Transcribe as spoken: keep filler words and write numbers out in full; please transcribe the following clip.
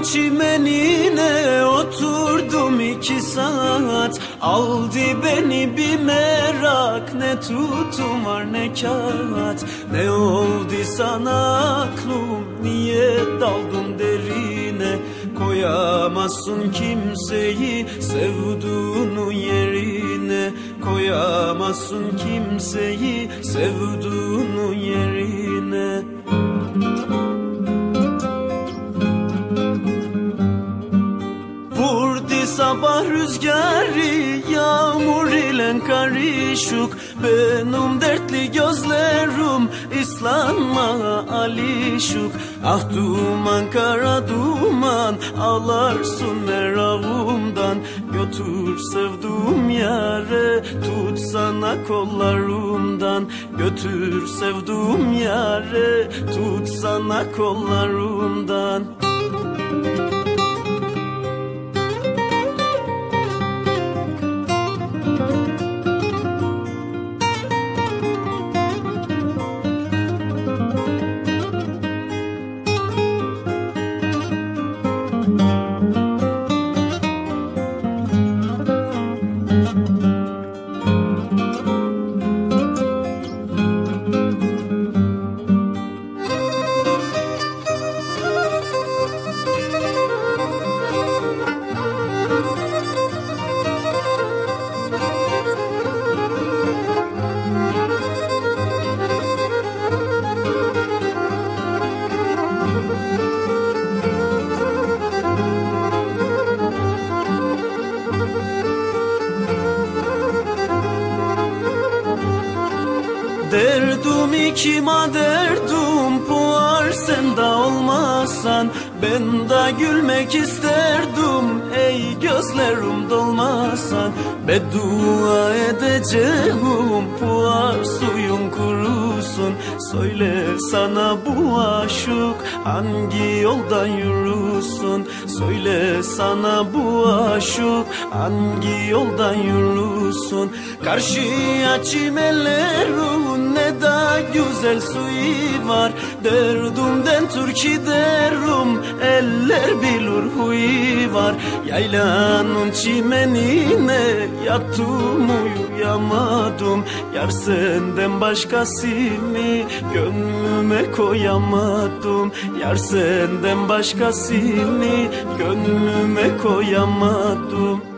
Yaylanın çimenine oturdum iki saat. Aldı beni bir merak, ne tutum var ne kağıt. Ne oldu sana aklım, niye daldın derine? Koyamazsın kimseyi sevduğunun yerine. Koyamazsın kimseyi sevduğunun yerine. Vurdu sabah rüzgarı, yağmur ile karışık. Benim dertli gözlerim ıslanma alışık. Ah duman kara duman, ağlarsın merakımdan. Götür sevduğum yare, tut sana kollarımdan. Götür sevduğum yare, tut sana kollarımdan. Derdim kime derdim, puar sen de olmazsan. Ben de gülmek isterdim, ey gözlerim dolmasan. Beddua edeceğim, puar suyun kurusun. Söyle sana bu aşık hangi yoldan yürüsün? Söyle sana bu aşık hangi yoldan yürüsün? Karşıya çimenlerin ne da güzel suyu var. Derdumden türkü derim, eller bilir huyu var. Yaylanın çimenine yattım uyuyamadım. Yar senden başkasını gönlüme koyamadım. Yar senden başkasını gönlüme koyamadım.